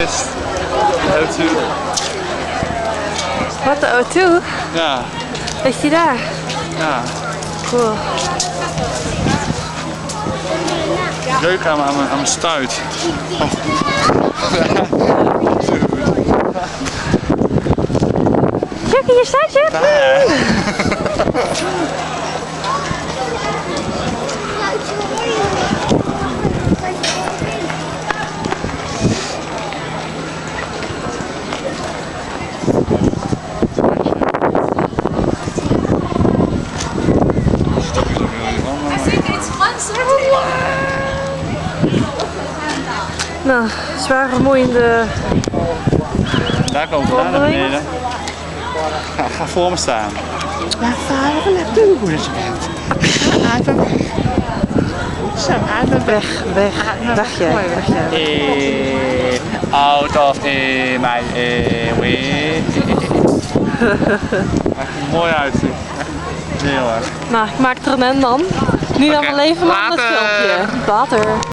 O2. Wat, de O2? Ja. Is die daar? Ja. Cool. Reuk aan mijn stuit. Oh. Jackie, je staat je? Nou, zwaar vermoeiende. Daar komen we naar beneden. Ga voor me staan. Waar varen we naartoe? Hoe is het? Even weg. Zo, even weg. Weg jij. Out of my way. Mooi uitzicht. Heel erg. Nou, ik maak er een end dan. Niet naar mijn leven, maar aan het filmpje. Later.